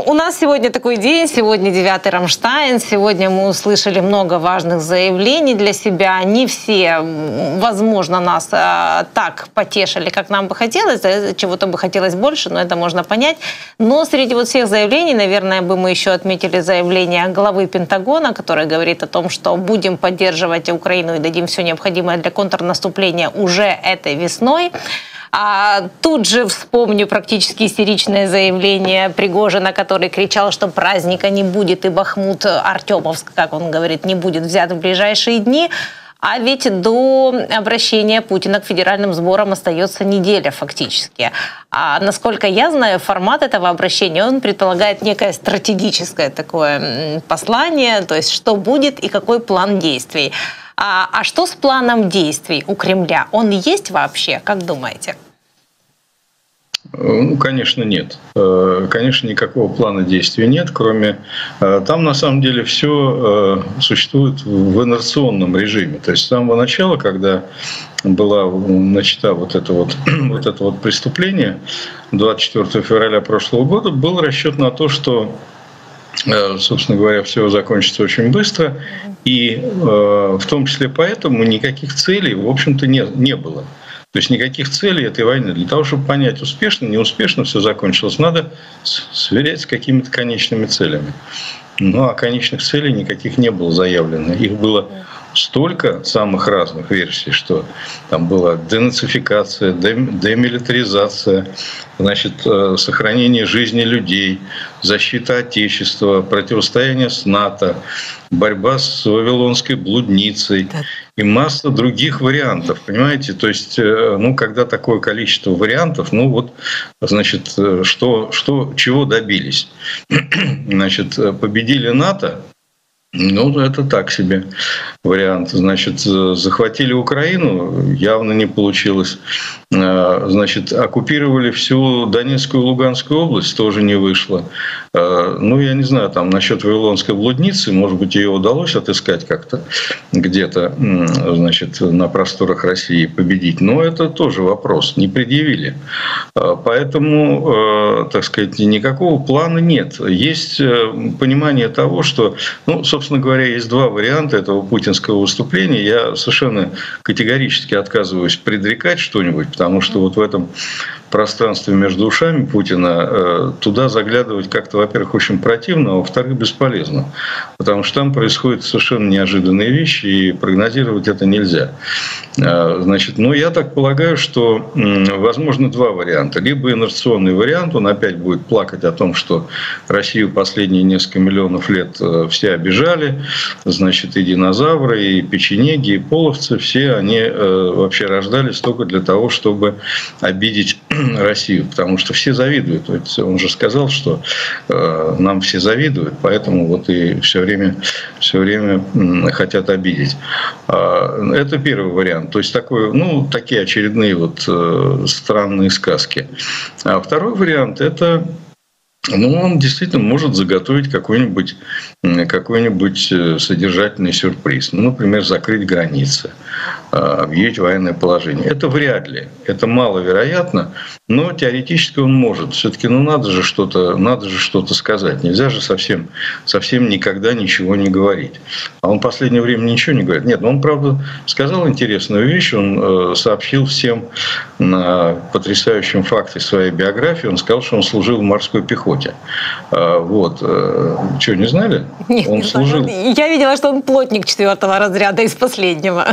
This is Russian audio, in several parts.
у нас сегодня такой день, сегодня 9-й Рамштайн, сегодня мы услышали много важных заявлений для себя. Не все, возможно, нас так потешили, как нам бы хотелось, чего-то бы хотелось больше, но это можно понять. Но среди вот всех заявлений, наверное, бы мы еще отметили заявление главы Пентагона, который говорит о том, что будем поддерживать Украину и дадим все необходимое для контрнаступления уже этой весной. А тут же вспомню практически истеричное заявление Пригожина, который кричал, что праздника не будет, и Бахмут, Артемовск, как он говорит, не будет взят в ближайшие дни. А ведь до обращения Путина к федеральным сборам остается неделя фактически. А насколько я знаю, формат этого обращения, он предполагает некое стратегическое такое послание, то есть что будет и какой план действий. А что с планом действий у Кремля? Он есть вообще, как думаете? Ну, конечно, нет. Конечно, никакого плана действий нет, кроме... Там, на самом деле, все существует в инерционном режиме. То есть с самого начала, когда была начата вот это преступление 24 февраля прошлого года, был расчет на то, что, собственно говоря, все закончится очень быстро. И в том числе поэтому никаких целей, в общем-то, не было. То есть никаких целей этой войны. Для того, чтобы понять, успешно, неуспешно все закончилось, надо сверять с какими-то конечными целями. Ну, а конечных целей никаких не было заявлено. Их было столько самых разных версий, что там была денацификация, демилитаризация, значит, сохранение жизни людей, защита Отечества, противостояние с НАТО, борьба с вавилонской блудницей и масса других вариантов, понимаете? То есть, ну, когда такое количество вариантов, ну вот, значит, чего добились? Значит, победили НАТО. Ну, это так себе вариант. Значит, захватили Украину, явно не получилось. Значит, оккупировали всю Донецкую и Луганскую область, тоже не вышло. Ну, я не знаю, там, насчет вавилонской блудницы, может быть, ее удалось отыскать как-то где-то, значит, на просторах России, победить. Но это тоже вопрос, не предъявили. Поэтому, так сказать, никакого плана нет. Есть понимание того, что, ну, собственно говоря, есть два варианта этого путинского выступления. Я совершенно категорически отказываюсь предрекать что-нибудь, потому что вот в этом пространстве между ушами Путина туда заглядывать как-то, во-первых, очень противно, а во-вторых, бесполезно. Потому что там происходят совершенно неожиданные вещи, и прогнозировать это нельзя. Значит, но я так полагаю, что возможно два варианта. Либо инерционный вариант, он опять будет плакать о том, что Россию последние несколько миллионов лет все обижали, значит, и динозавры, и печенеги, и половцы, все они вообще рождались только для того, чтобы обидеть Россию, потому что все завидуют. Он же сказал, что нам все завидуют, поэтому вот и все время хотят обидеть. Это первый вариант. То есть такой, ну, такие очередные вот странные сказки. А второй вариант — это, ну, он действительно может заготовить какой-нибудь содержательный сюрприз. Ну, например, закрыть границы, объявить военное положение. Это вряд ли, это маловероятно, но теоретически он может. Все-таки, ну, надо же что-то сказать. Нельзя же совсем никогда ничего не говорить. А он в последнее время ничего не говорит. Нет, но он, правда, сказал интересную вещь. Он сообщил всем на потрясающем факте своей биографии. Он сказал, что он служил в морской пехоте. Вот. Что, не знали? Нет, он служил. Я видела, что он плотник 4-го разряда из последнего.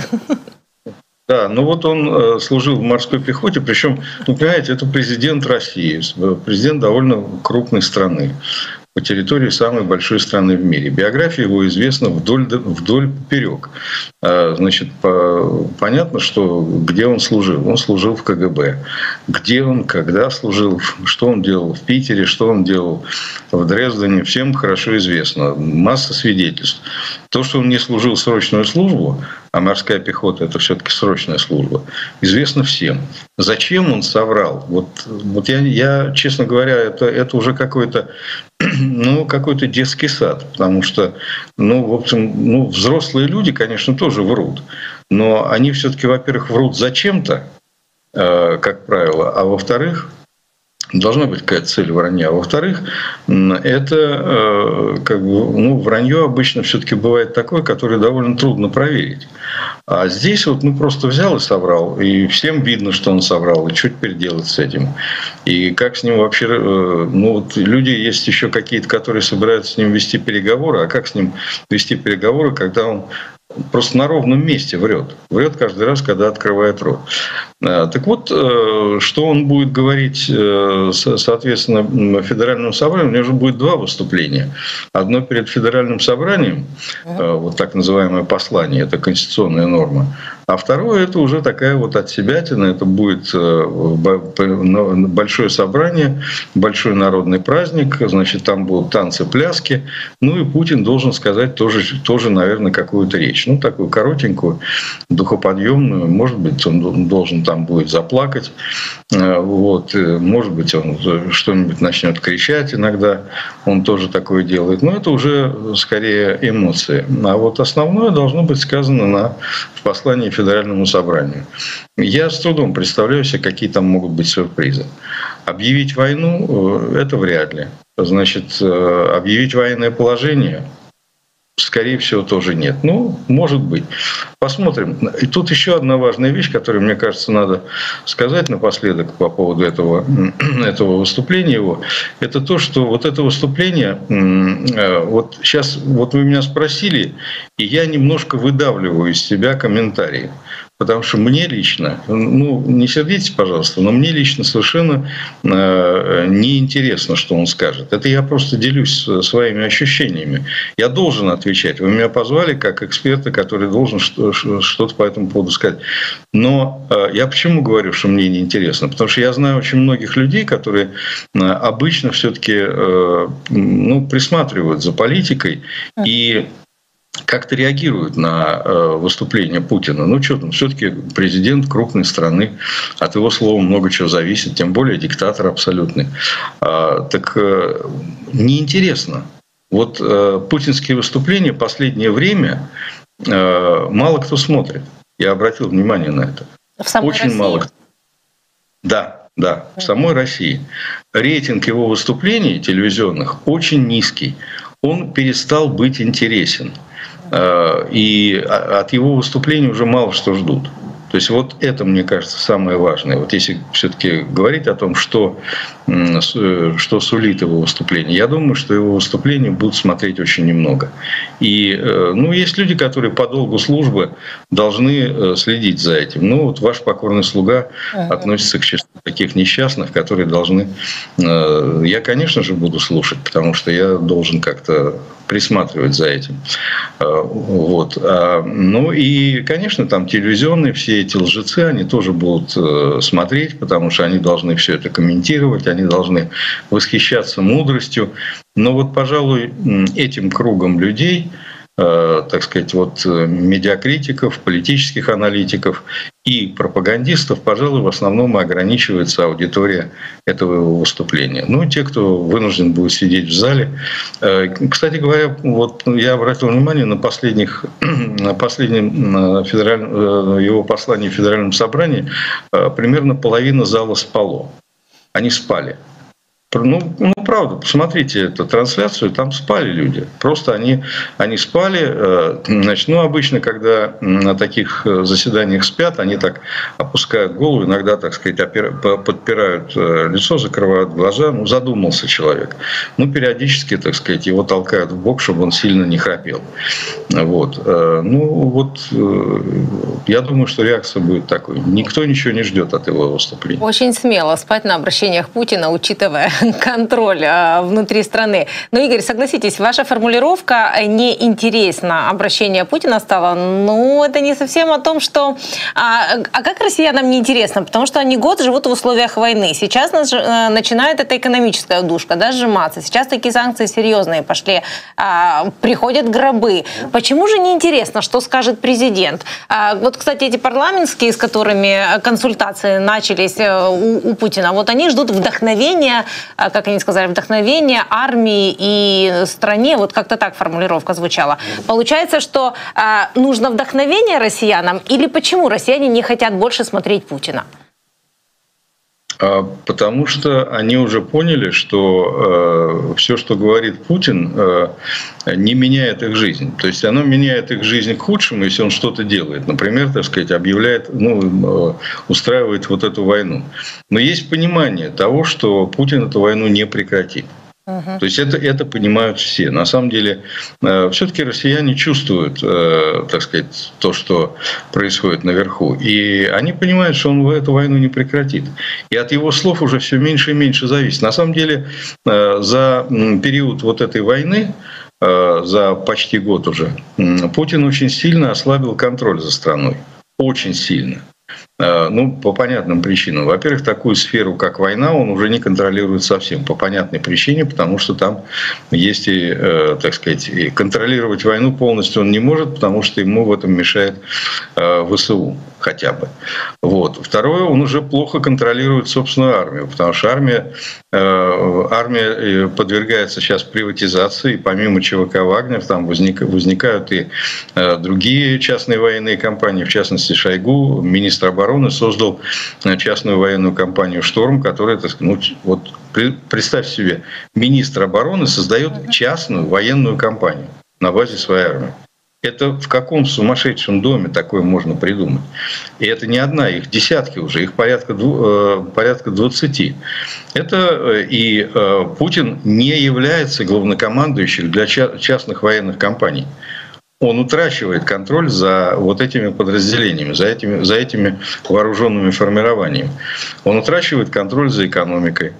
Да, ну вот он служил в морской пехоте, причем, ну, понимаете, это президент России, президент довольно крупной страны, по территории самой большой страны в мире. Биография его известна вдоль поперек. Значит, понятно, что где он служил. Он служил в КГБ. Где он, когда служил, что он делал в Питере, что он делал в Дрездене, всем хорошо известно. Масса свидетельств. То, что он не служил срочную службу, а морская пехота — это все-таки срочная служба, известно всем. Зачем он соврал? Вот я, честно говоря, это уже какой-то детский сад, потому что, ну, в общем, взрослые люди, конечно, тоже врут, но они все-таки, во-первых, врут зачем-то, как правило, а во-вторых, Должна быть какая-то цель вранья. Во-вторых, это вранье обычно все-таки бывает такое, которое довольно трудно проверить. А здесь вот просто взял и соврал, и всем видно, что он соврал, и что теперь делать с этим? И как с ним вообще... люди есть еще какие-то, которые собираются с ним вести переговоры, а как с ним вести переговоры, когда он просто на ровном месте врет. Врет каждый раз, когда открывает рот. Так вот, что он будет говорить, соответственно, федеральному собранию, у него же будет два выступления. Одно перед федеральным собранием, вот так называемое послание, это конституционная норма. А второе, это уже такая вот отсебятина, это будет большое собрание, большой народный праздник, значит, там будут танцы, пляски, и Путин должен сказать тоже, наверное, какую-то речь. Такую коротенькую, духоподъемную, может быть, он должен там будет заплакать, может быть, он что-нибудь начнет кричать иногда, он тоже такое делает, но это уже скорее эмоции. А вот основное должно быть сказано в послании Федеральному собранию. Я с трудом представляю себе, какие там могут быть сюрпризы. Объявить войну – это вряд ли. Значит, объявить военное положение – скорее всего, тоже нет. Может быть. Посмотрим. И тут еще одна важная вещь, которую, мне кажется, надо сказать напоследок по поводу этого выступления его. Это то, что вот это выступление, вот сейчас вот вы меня спросили, и я немножко выдавливаю из себя комментарии. Потому что мне лично, не сердитесь, пожалуйста, но мне лично совершенно неинтересно, что он скажет. Это я просто делюсь своими ощущениями. Я должен отвечать. Вы меня позвали как эксперта, который должен что-то по этому поводу сказать. Но я почему говорю, что мне неинтересно? Потому что я знаю очень многих людей, которые обычно все-таки присматривают за политикой и как-то реагируют на выступление Путина. Что там, все-таки президент крупной страны, от его слова много чего зависит, тем более диктатор абсолютный. Так неинтересно. Вот путинские выступления в последнее время мало кто смотрит. Я обратил внимание на это. В самой Очень России? мало кто. Да, в самой России. Рейтинг его выступлений телевизионных очень низкий. Он перестал быть интересен. И от его выступления уже мало что ждут. То есть вот это, мне кажется, самое важное. Вот если все-таки говорить о том, что сулит его выступление, я думаю, что его выступления будут смотреть очень немного. И есть люди, которые по долгу службы должны следить за этим. Вот ваш покорный слуга относится к числу таких несчастных, которые должны... Я, конечно же, буду слушать, потому что я должен как-то присматривать за этим. И, конечно, там телевизионные все эти лжецы, они тоже будут смотреть, потому что они должны все это комментировать, они должны восхищаться мудростью. Но вот, пожалуй, этим кругом людей, так сказать, медиакритиков, политических аналитиков и пропагандистов, пожалуй, в основном и ограничивается аудитория этого его выступления. Те, кто вынужден будет сидеть в зале. Кстати говоря, я обратил внимание на последнем его послании в Федеральном собрании, примерно половина зала спало. Они спали. Правда, посмотрите эту трансляцию, там спали люди. Просто они спали. Значит, обычно, когда на таких заседаниях спят, они так опускают голову, иногда, так сказать, подпирают лицо, закрывают глаза. Задумался человек. Периодически, так сказать, его толкают в бок, чтобы он сильно не храпел. Я думаю, что реакция будет такой. Никто ничего не ждет от его выступления. Очень смело спать на обращениях Путина, учитывая контроль внутри страны. Но, Игорь, согласитесь, ваша формулировка «неинтересно обращение Путина» стало, это не совсем о том, что... А как россиянам неинтересно? Потому что они год живут в условиях войны. Сейчас начинает эта экономическая удушка, сжиматься. Сейчас такие санкции серьезные пошли. Приходят гробы. Почему же неинтересно, что скажет президент? Кстати, эти парламентские, с которыми консультации начались у Путина, они ждут вдохновения, как они сказали, вдохновение армии и стране. Как-то так формулировка звучала. Получается, что нужно вдохновение россиянам, или почему россияне не хотят больше смотреть Путина? Потому что они уже поняли, что все, что говорит Путин, не меняет их жизнь. То есть оно меняет их жизнь к худшему, если он что-то делает. Например, так сказать, объявляет, устраивает вот эту войну. Но есть понимание того, что Путин эту войну не прекратит. То есть это понимают все. На самом деле, все-таки россияне чувствуют, так сказать, то, что происходит наверху. И они понимают, что он эту войну не прекратит. И от его слов уже все меньше и меньше зависит. На самом деле, за период вот этой войны, за почти год уже, Путин очень сильно ослабил контроль за страной. Очень сильно. По понятным причинам. Во-первых, такую сферу, как война, он уже не контролирует совсем. По понятной причине, потому что там есть и, так сказать, и контролировать войну полностью он не может, потому что ему в этом мешает ВСУ хотя бы. Вот. Второе, он уже плохо контролирует собственную армию, потому что армия подвергается сейчас приватизации, и помимо ЧВК «Вагнер» там возникают и другие частные военные компании, в частности Шойгу, министр обороны, создал частную военную компанию «Шторм», которая, так сказать, представь себе, министр обороны создает частную военную компанию на базе своей армии. Это в каком сумасшедшем доме такое можно придумать? И это не одна, их десятки уже, их порядка 20. И Путин не является главнокомандующим для частных военных компаний. Он утрачивает контроль за вот этими подразделениями, за этими вооруженными формированиями. Он утрачивает контроль за экономикой.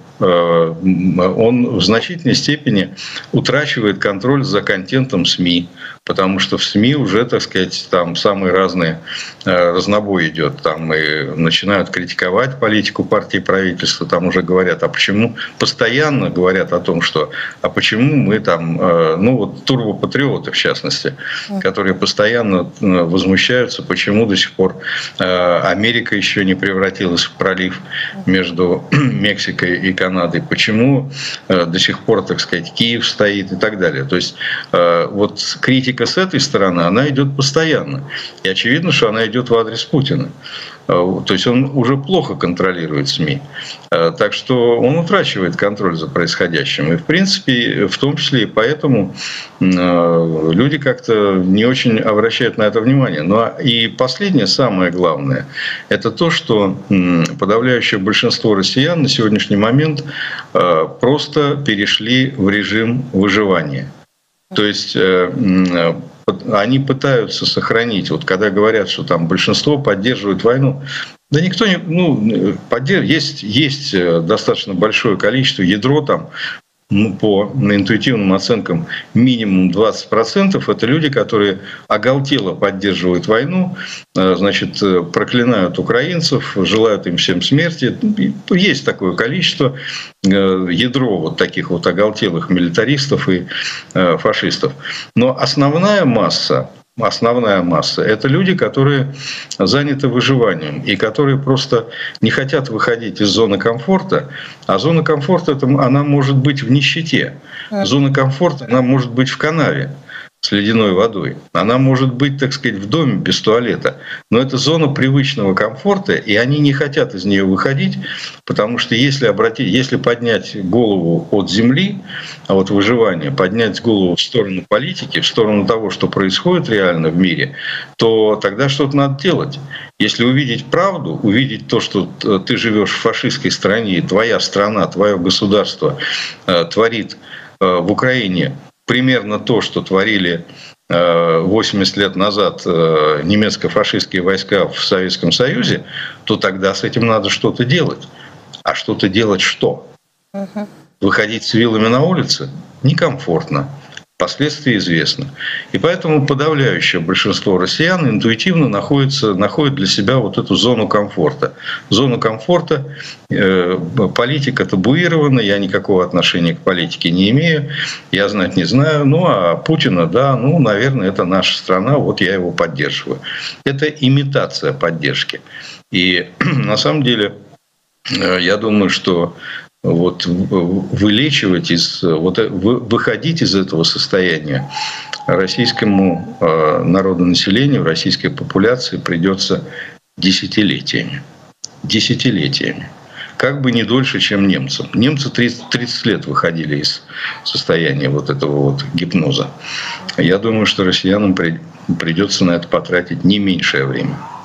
Он в значительной степени утрачивает контроль за контентом СМИ, потому что в СМИ уже, так сказать, там самые разные разнобой идет. Там и начинают критиковать политику партии и правительства, там уже говорят, постоянно говорят о том, что почему мы там, турбопатриоты в частности, которые постоянно возмущаются, почему до сих пор Америка еще не превратилась в пролив между Мексикой и Канадой, почему до сих пор, так сказать, Киев стоит и так далее. То есть вот критика с этой стороны, она идет постоянно. И очевидно, что она идет в адрес Путина. То есть он уже плохо контролирует СМИ. Так что он утрачивает контроль за происходящим. И в принципе, в том числе и поэтому люди как-то не очень обращают на это внимание. И последнее, самое главное, это то, что подавляющее большинство россиян на сегодняшний момент просто перешли в режим выживания. То есть они пытаются сохранить, вот когда говорят, что там большинство поддерживает войну, да никто не поддерживает. Есть достаточно большое количество, ядро там, по интуитивным оценкам, минимум 20% это люди, которые оголтело поддерживают войну, значит, проклинают украинцев, желают им всем смерти. Есть такое количество, ядро вот таких вот оголтелых милитаристов и фашистов. Но основная масса — это люди, которые заняты выживанием и которые просто не хотят выходить из зоны комфорта. А зона комфорта она может быть в нищете. Зона комфорта она может быть в канаве с ледяной водой. Она может быть, так сказать, в доме без туалета. Но это зона привычного комфорта, и они не хотят из нее выходить, потому что если поднять голову от земли, от выживания, поднять голову в сторону политики, в сторону того, что происходит реально в мире, то тогда что-то надо делать. Если увидеть правду, увидеть то, что ты живешь в фашистской стране, и твоя страна, твое государство творит в Украине примерно то, что творили 80 лет назад немецко-фашистские войска в Советском Союзе, то тогда с этим надо что-то делать. А что-то делать что? Выходить с вилами на улицы? Некомфортно. Последствия известны. И поэтому подавляющее большинство россиян интуитивно находит для себя вот эту зону комфорта. Зону комфорта, политика табуирована, я никакого отношения к политике не имею, я знать не знаю. А Путина, да, наверное, это наша страна, вот я его поддерживаю. Это имитация поддержки. И на самом деле, я думаю, что выходить из этого состояния российскому народонаселению, российской популяции придется десятилетиями. как бы не дольше, чем немцам. Немцы 30 лет выходили из состояния вот этого вот гипноза. Я думаю, что россиянам придется на это потратить не меньшее время.